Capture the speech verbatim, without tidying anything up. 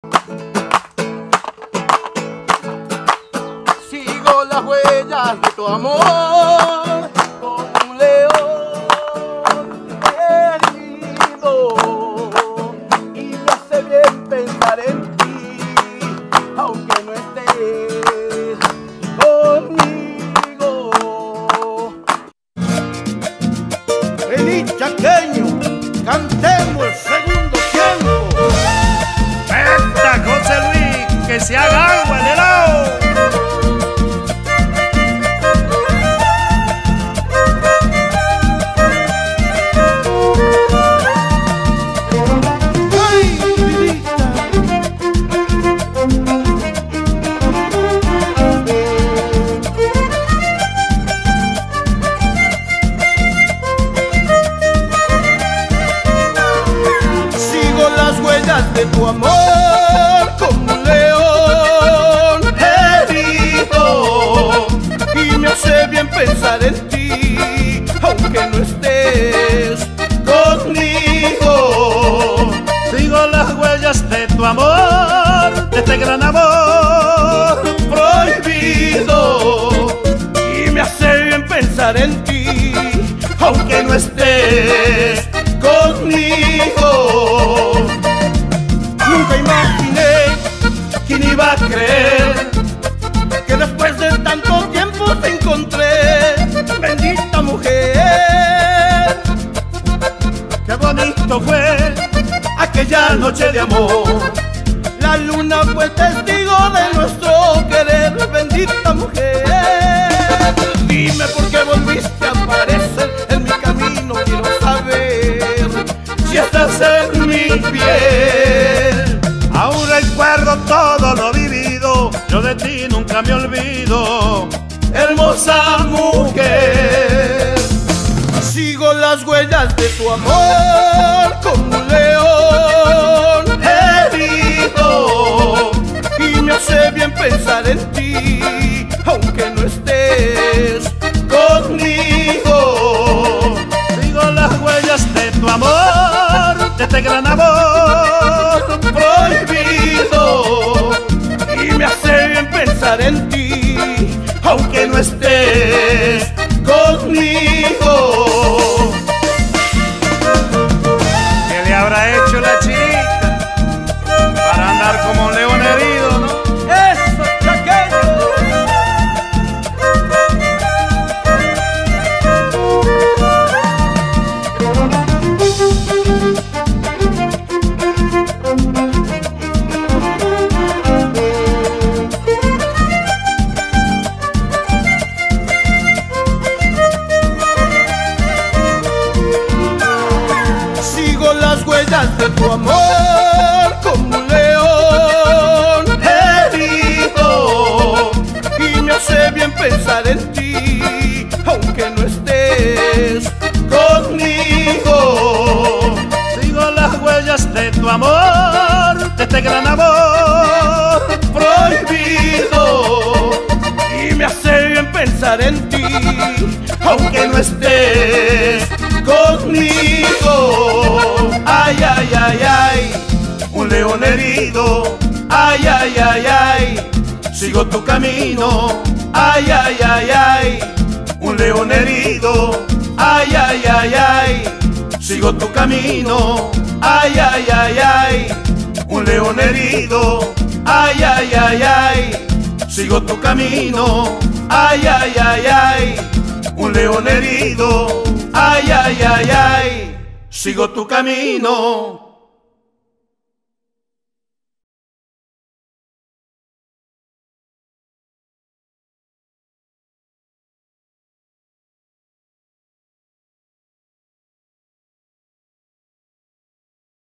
Sigo las huellas de tu amor como un león herido, y me hace bien pensar en ti, aunque no estés conmigo. Vení, chaqueño, cantemos el segundo tiempo. ¡Esta, José Luis, que se haga agua el helado! De tu amor como un león herido, y me hace bien pensar en ti, aunque no estés conmigo. Sigo las huellas de tu amor, de este gran amor prohibido, y me hace bien pensar en ti, aunque no estés conmigo. Nunca imaginé, quién iba a creer, que después de tanto tiempo te encontré, bendita mujer. Qué bonito fue aquella noche de amor, la luna fue testigo de nuestro querer, bendita mujer. Dime por qué volviste a aparecer en mi camino, quiero saber si estás en mi piel. Aún recuerdo todo lo vivido, yo de ti nunca me olvido, hermosa mujer. Sigo las huellas de tu amor como un león herido, y me hace bien pensar en ti, aunque no estés conmigo. Sigo las huellas de tu amor, de este gran amor prohibido, y me hace bien pensar en ti, aunque no estés conmigo. ¿Qué le habrá hecho la chica para andar como un león herido, no? ¡Eso, chaqueño! Las huellas de tu amor como un león herido, y me hace bien pensar en ti, aunque no estés conmigo. Sigo las huellas de tu amor, de este gran amor prohibido, y me hace bien pensar en ti, aunque no estés conmigo. Ay, ay, ay, ay, un león herido. Ay, ay, ay, ay, Sigo tu camino. Ay, ay, ay, ay, un león herido. Ay, ay, ay, ay, Sigo tu camino. Ay, ay, ay, ay, un león herido. Ay, ay, ay, ay, Sigo tu camino. Ay, ay, ay, ay, un león herido. Ay, ay, ay, ay, Sigo tu camino.